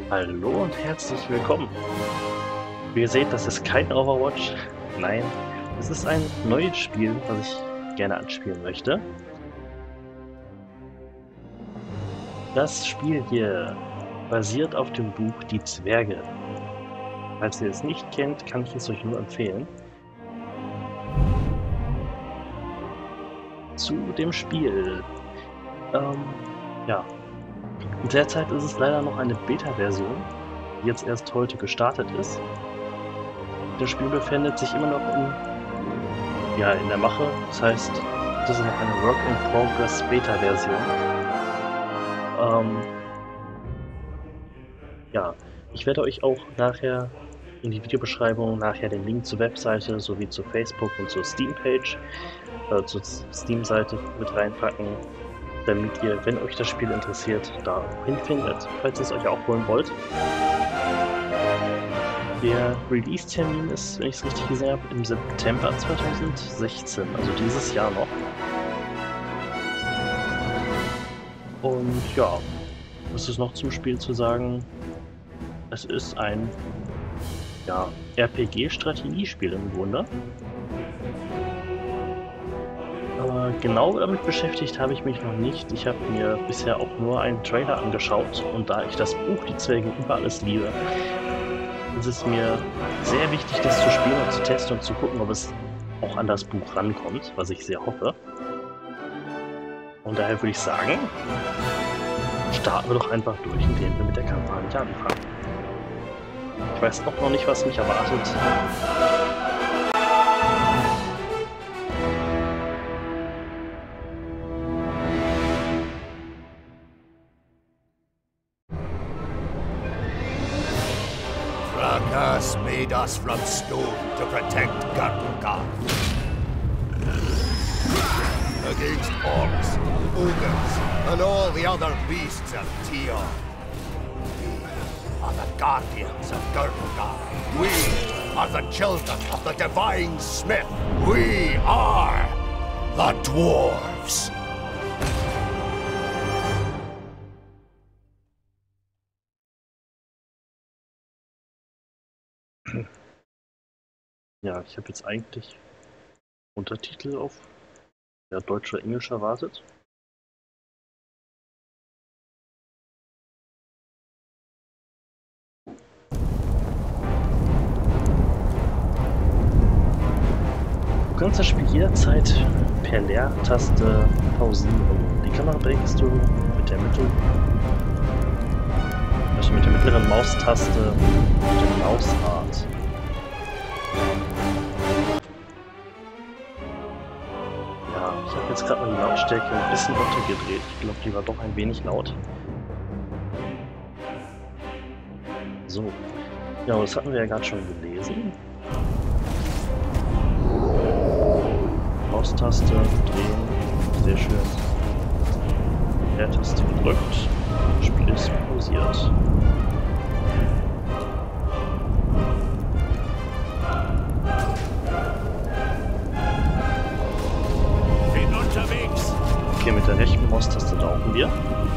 Hallo und herzlich willkommen. Wie ihr seht, das ist kein Overwatch. Nein, es ist ein neues Spiel, was ich gerne anspielen möchte. Das Spiel hier basiert auf dem Buch Die Zwerge. Falls ihr es nicht kennt, kann ich es euch nur empfehlen. Zu dem Spiel. Ja. Derzeit ist es leider noch eine Beta-Version, die jetzt erst heute gestartet ist. Das Spiel befindet sich immer noch in der Mache. Das heißt, das ist noch eine Work-in-Progress Beta-Version. Ja, ich werde euch auch nachher in die Videobeschreibung den Link zur Webseite sowie zur Facebook- und zur Steam-Page, zur Steam-Seite mit reinpacken, damit ihr, wenn euch das Spiel interessiert, da hinfindet, falls ihr es euch auch holen wollt. Der Release-Termin ist, wenn ich es richtig gesehen habe, im September 2016, also dieses Jahr noch. Und ja, was ist noch zum Spiel zu sagen? Es ist ein RPG-Strategiespiel im Grunde. Genau damit beschäftigt habe ich mich noch nicht. Ich habe mir bisher auch nur einen Trailer angeschaut und da ich das Buch Die Zwerge über alles liebe, ist es mir sehr wichtig, das zu spielen und zu testen und zu gucken, ob es auch an das Buch rankommt, was ich sehr hoffe. Und daher würde ich sagen, starten wir doch einfach durch, indem wir mit der Kampagne anfangen. Ich weiß auch noch nicht, was mich erwartet. Rakas made us from stone to protect Garmukar. Against orcs, ogres, and all the other beasts of Tior. We are the guardians of Garmukar. We are the children of the divine smith. We are the dwarves. Ja, ich habe jetzt eigentlich Untertitel auf Deutsch oder Englisch erwartet. Du kannst das Spiel jederzeit per Leertaste pausieren. Die Kamera bewegst du mit der mittleren Maustaste und der Mausart. Ja, ich habe jetzt gerade mal die Lautstärke ein bisschen runtergedreht. Ich glaube, die war doch ein wenig laut. So. Ja, das hatten wir ja gerade schon gelesen. Maustaste drehen. Sehr schön. Leertaste gedrückt. Das Spiel ist pausiert. Bin unterwegs. Okay, mit der rechten Maustaste laufen wir.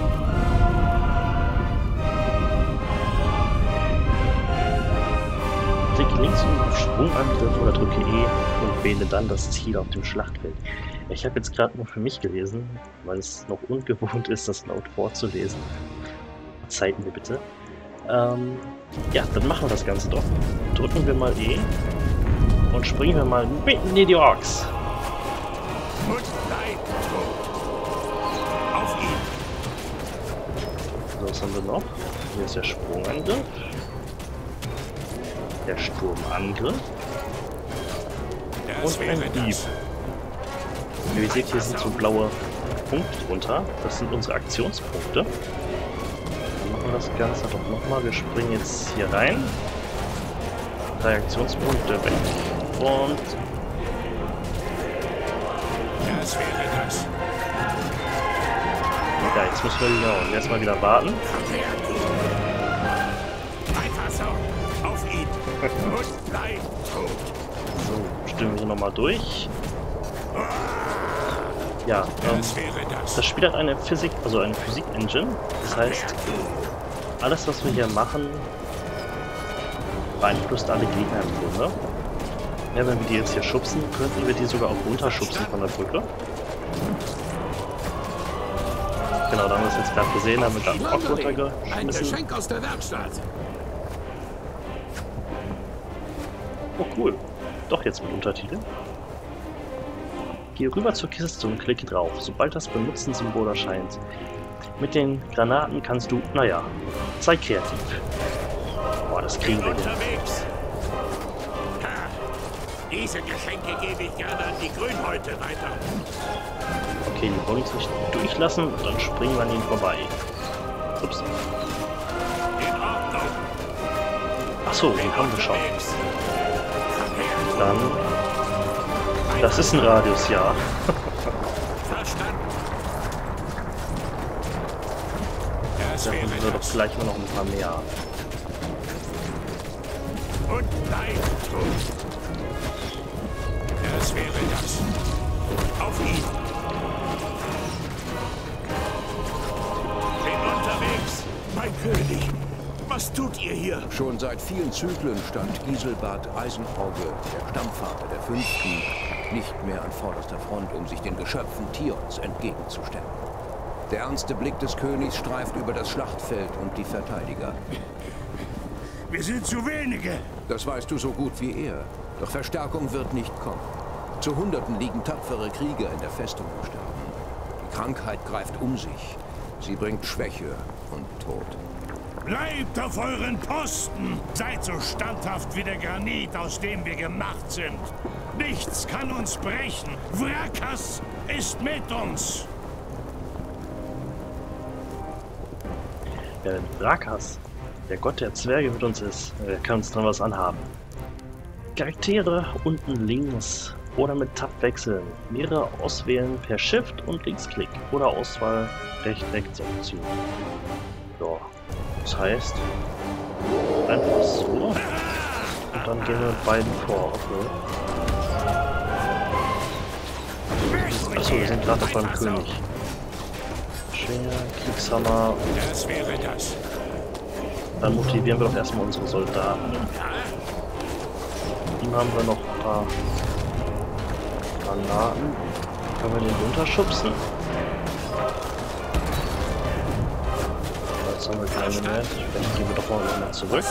Klicke links auf Sprungangriff oder drücke E und wähle dann das Ziel auf dem Schlachtfeld. Ich habe jetzt gerade nur für mich gelesen, weil es noch ungewohnt ist, das laut vorzulesen. Verzeiht mir bitte. Ja, dann machen wir das Ganze doch. Drücken wir mal E und springen wir mal mitten in die Orks. Und dein Tod. Auf ihn. So, was haben wir noch? Hier ist der Sprungangriff. Der Sturmangriff. Das Und ein Dieb. Wie ihr seht, hier sind so blaue Punkte drunter. Das sind unsere Aktionspunkte. Dann machen wir das Ganze doch nochmal. Wir springen jetzt hier rein. 3 Aktionspunkte weg. Und Das wäre das. ja, jetzt müssen wir erstmal wieder warten. Weiter so. Auf ihn. Und dein Tod. So, stimmen wir hier nochmal durch. Ja, Das wäre das. das Spiel hat eine Physik-Engine. Das heißt, alles, was wir hier machen, beeinflusst alle Gegner im Grunde. Ja, wenn wir die jetzt hier schubsen, könnten wir die sogar auch runterschubsen von der Brücke. Genau, da haben wir es jetzt gerade gesehen, haben wir gerade einen Bock Ein runtergeschmissen. Geschenk aus der Werkstatt. Oh cool, doch jetzt mit Untertiteln. Geh rüber zur Kiste und klicke drauf, sobald das Benutzen-Symbol erscheint. Mit den Granaten kannst du, naja, sei kreativ. Boah, das kriegen wir hin. Unterwegs. Ha, diese Geschenke gebe ich gerne an die Grünhäute weiter. Okay, die wollen uns nicht durchlassen, dann springen wir an ihnen vorbei. Ups. In Ordnung. Achso, den haben wir schon. Unterwegs. Komm her. Dann... Das ist ein Radius, ja. Verstanden. Das Da wäre finden wir doch das. gleich mal noch ein paar mehr. Und bleib tot. Das wäre das. Auf ihn. Bin unterwegs. Mein König. Was tut ihr hier? Schon seit vielen Zyklen stand Giselbert Eisenauge, der Stammvater der Fünften, nicht mehr an vorderster Front, um sich den Geschöpfen Tions entgegenzustellen. Der ernste Blick des Königs streift über das Schlachtfeld und die Verteidiger. Wir sind zu wenige. Das weißt du so gut wie er. Doch Verstärkung wird nicht kommen. Zu Hunderten liegen tapfere Krieger in der Festung gestorben. Die Krankheit greift um sich. Sie bringt Schwäche und Tod. Bleibt auf euren Posten! Seid so standhaft wie der Granit, aus dem wir gemacht sind. Nichts kann uns brechen. Wrakas ist mit uns. Wrakas, der Gott der Zwerge mit uns ist, kann uns dran was anhaben. Charaktere unten links oder mit Tab wechseln. Mehrere auswählen per Shift und Linksklick oder Auswahl Rechts-Option. Ja, das heißt einfach so und dann gehen wir mit beiden vor. Okay. Achso, wir sind gerade beim König. Schwinger, Kriegshammer. Das wäre das. Dann motivieren wir doch erstmal unsere Soldaten. Ihm haben wir noch ein paar Granaten. Können wir den runterschubsen? Jetzt haben wir keine mehr. Vielleicht gehen wir doch mal zurück.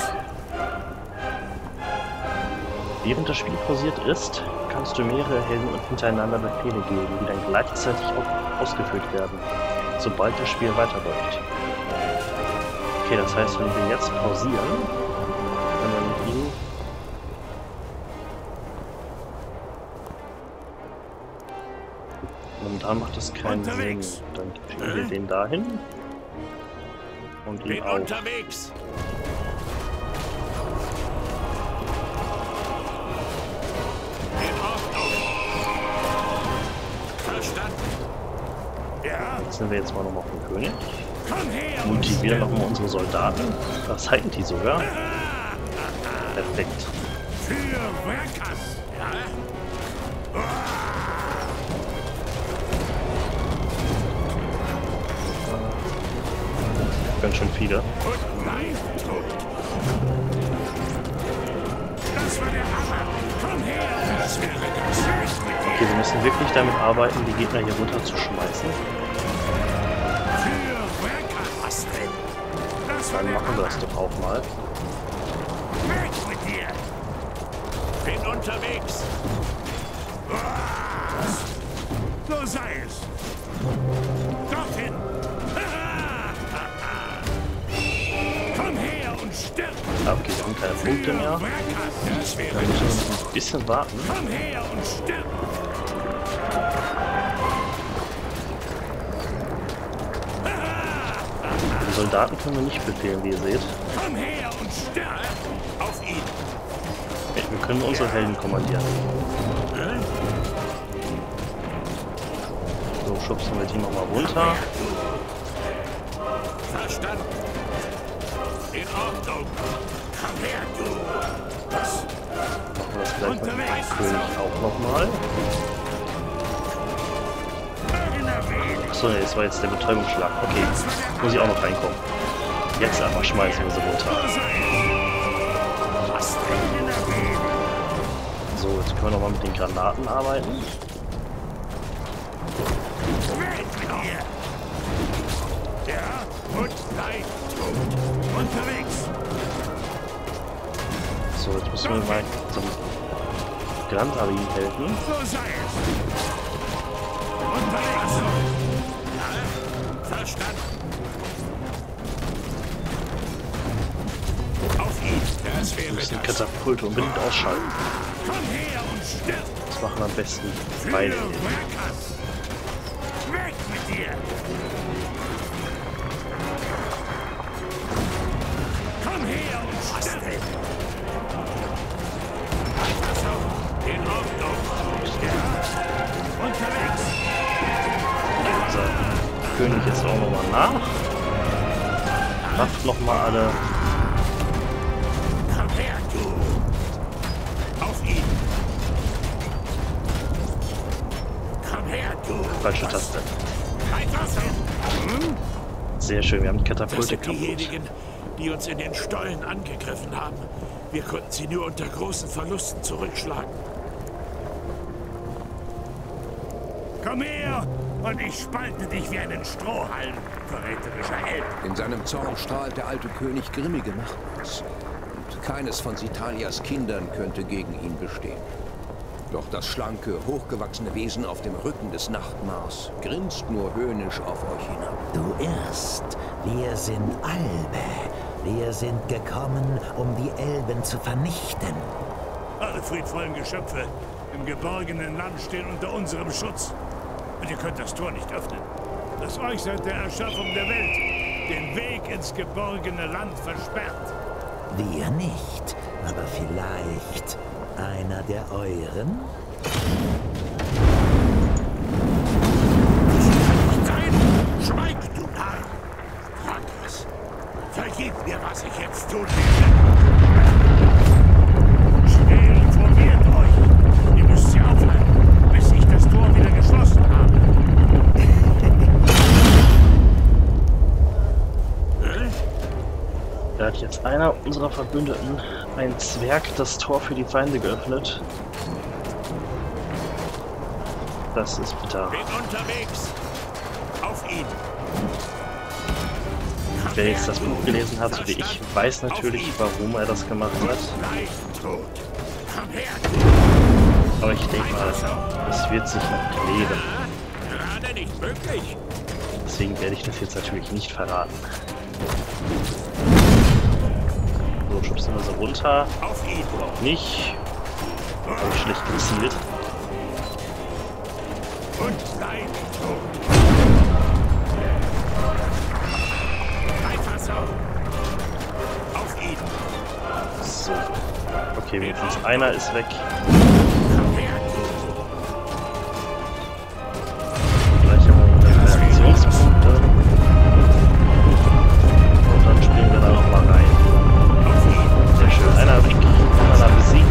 Während das Spiel pausiert ist, kannst du mehrere Helden und hintereinander Befehle geben, die dann gleichzeitig auch ausgeführt werden, sobald das Spiel weiterläuft. Okay, das heißt, wenn wir jetzt pausieren, können wir mit ihm momentan macht das keinen Sinn. Dann kriegen wir den dahin und ihn Bin auch. unterwegs. In Ordnung. Verstanden. Ja, Wechseln wir jetzt mal nochmal auf den König. komm her. Motivieren nochmal unsere Soldaten. Das halten die sogar. Perfekt. Für Wrakas. Ja? Ganz schön viele. Und bleib tot. Das war der Hammer. Komm her. Das wäre das. Okay, wir müssen wirklich damit arbeiten, die Gegner hier runterzuschmeißen. Für Wrakas. Was denn? Das war Dann der machen wir Hammer. das doch auch mal. Weg mit dir. Bin unterwegs. So sei es. Dorthin. Komm her und stirb. Ah, okay, wir haben keine Punkte mehr. Das wäre Dann müssen wir noch ein bisschen warten. Komm her und stirb. Die Soldaten können wir nicht befehlen, wie ihr seht. Komm her und stirb. Auf ihn. Okay, wir können unsere Helden kommandieren. So, schubsen wir die nochmal runter. Verstanden. In Ordnung. Komm her, du. Was? Machen wir das gleich mit dem König auch nochmal. Irgendeiner Weg. Achso, nee, das war jetzt der Betäubungsschlag. Okay, muss ich auch noch reinkommen. Jetzt aber schmeißen wir sie runter. So, jetzt können wir nochmal mit den Granaten arbeiten. Ja, und nein. Unterwegs. So, jetzt müssen wir mal zum Grandarin helfen. So sei es. Unterwegs. Ja, verstanden. Auf ihn. Das Wir wäre müssen die das. Katapulte unbedingt ausschalten. Komm her und stirb. Das machen am besten Für beide. Wrackers. Weg mit dir. Komm her und stirb. In Ordnung. Ja. Unterwegs. Unser König jetzt auch nochmal nach. Rafft nochmal alle. Komm her, du. Auf ihn. Komm her, du. Falsche Taste. Weiter so. Sehr schön, wir haben die Das Katapulte sind kaputt. diejenigen, die uns in den Stollen angegriffen haben. Wir konnten sie nur unter großen Verlusten zurückschlagen. Komm her und ich spalte dich wie einen Strohhalm, verräterischer Held. In seinem Zorn strahlt der alte König grimmige Macht aus. Und keines von Sitalias Kindern könnte gegen ihn bestehen. Doch das schlanke, hochgewachsene Wesen auf dem Rücken des Nachtmars grinst nur höhnisch auf euch hinab. Du irrst. Wir sind Albe. Wir sind gekommen, um die Elben zu vernichten. Alle friedvollen Geschöpfe im geborgenen Land stehen unter unserem Schutz. Und ihr könnt das Tor nicht öffnen, das euch seit der Erschaffung der Welt den Weg ins geborgene Land versperrt. Wir nicht, aber vielleicht einer der euren? Nein! Schweig, du Narr! Frankas, vergib mir, was ich jetzt tun werde. Schnell informiert euch. Ihr müsst sie aufhalten, bis ich das Tor wieder geschlossen habe. Da hat jetzt einer unserer Verbündeten, ein Zwerg, das Tor für die Feinde geöffnet. Das ist bitter. Bin unterwegs. Auf ihn. Wer jetzt das Buch gelesen hat, so wie ich, weiß natürlich, warum er das gemacht hat. Nein, tot. Komm her, Aber ich denke mal, es wird sich noch klären. gerade nicht möglich. Deswegen werde ich das jetzt natürlich nicht verraten. So, schubsen wir sie runter. Auf ihn. Oder auch nicht. Habe ich schlecht gezielt. Und nein, tot. Weiter so. Auf ihn. So. Okay, wenigstens einer ist weg. Komm her, Gleich haben wir wieder Reaktionspunkte. Und dann springen wir da nochmal rein. auf ihn. Sehr schön. Einer weg. Einer besiegt.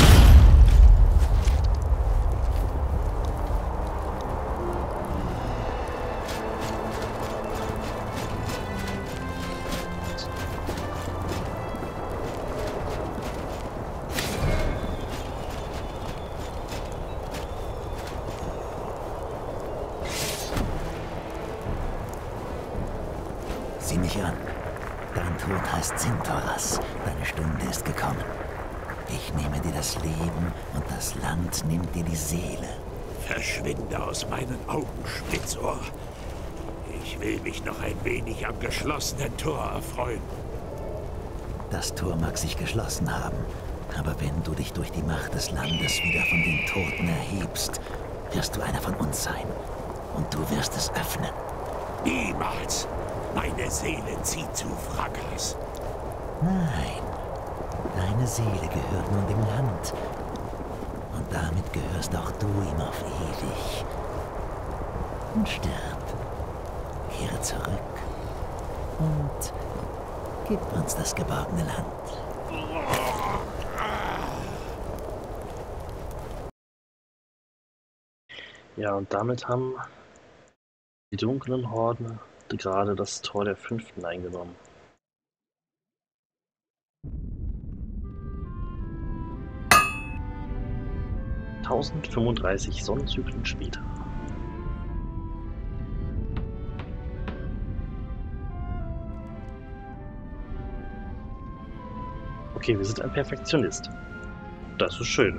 Sieh mich an. Dein Tod heißt Sintoras. Deine Stunde ist gekommen. Ich nehme dir das Leben und das Land nimmt dir die Seele. Verschwinde aus meinen Augen, Spitzohr. Ich will mich noch ein wenig am geschlossenen Tor erfreuen. Das Tor mag sich geschlossen haben, aber wenn du dich durch die Macht des Landes wieder von den Toten erhebst, wirst du einer von uns sein. Und du wirst es öffnen. Niemals! Meine Seele zieht zu Wrackers. Nein, deine Seele gehört nun dem Land. Und damit gehörst auch du ihm auf ewig. Und stirb. Kehre zurück. Und gib uns das geborgene Land. Ja, und damit haben die dunklen Horden gerade das Tor der Fünften eingenommen. 1035 Sonnenzyklen später. Okay, wir sind ein Perfektionist. Das ist schön.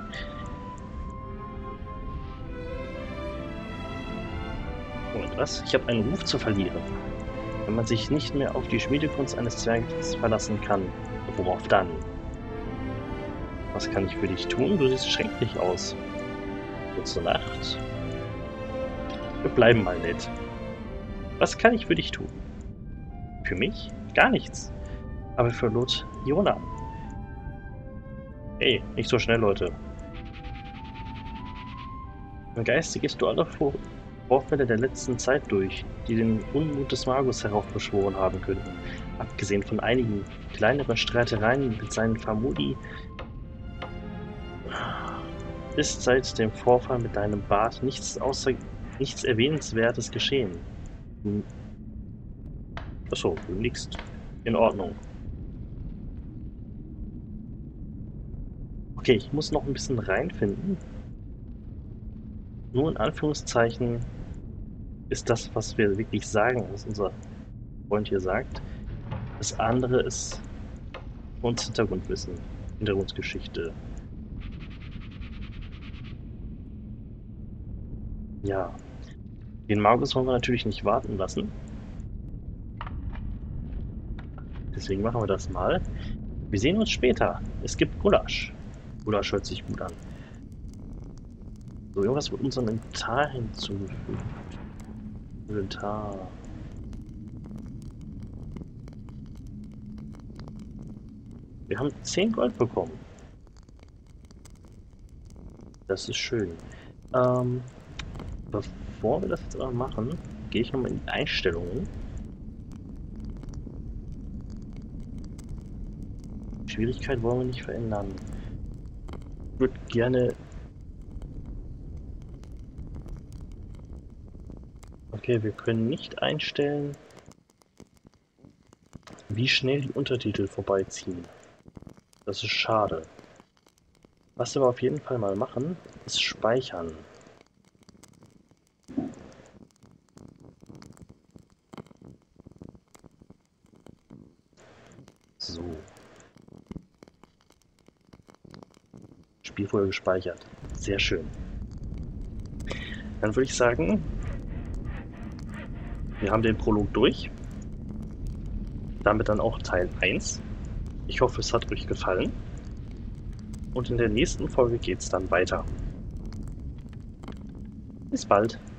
Moment, was? Ich habe einen Ruf zu verlieren. Wenn man sich nicht mehr auf die Schmiedekunst eines Zwerges verlassen kann, worauf dann? Was kann ich für dich tun? Du siehst schrecklich aus. Gute Nacht. Wir bleiben mal nett. Was kann ich für dich tun? Für mich? Gar nichts. Aber für Lord Iona. Hey, nicht so schnell, Leute. Mein Geist gehst du alle Vorfälle der letzten Zeit durch, die den Unmut des Magus heraufbeschworen haben könnten. Abgesehen von einigen kleineren Streitereien mit seinen Famudi ist seit dem Vorfall mit deinem Bart nichts Erwähnenswertes geschehen. Achso, nichts. In Ordnung. Okay, ich muss noch ein bisschen reinfinden. Nur in Anführungszeichen ist das, was wir wirklich sagen, was unser Freund hier sagt. Das andere ist uns Hintergrundwissen, Hintergrundgeschichte. Ja, den Magus wollen wir natürlich nicht warten lassen. Deswegen machen wir das mal. Wir sehen uns später. Es gibt Gulasch. Gulasch hört sich gut an. So, irgendwas wird unserem Inventar hinzugefügt. Inventar. Wir haben 10 Gold bekommen. Das ist schön. Bevor wir das jetzt aber machen, gehe ich nochmal in die Einstellungen. Schwierigkeit wollen wir nicht verändern. Ich würde gerne... Okay, wir können nicht einstellen, wie schnell die Untertitel vorbeiziehen. Das ist schade. Was wir aber auf jeden Fall mal machen, ist speichern. So. Spielfolge gespeichert. Sehr schön. Dann würde ich sagen, wir haben den Prolog durch. Damit dann auch Teil 1. Ich hoffe, es hat euch gefallen. Und in der nächsten Folge geht es dann weiter. Bis bald.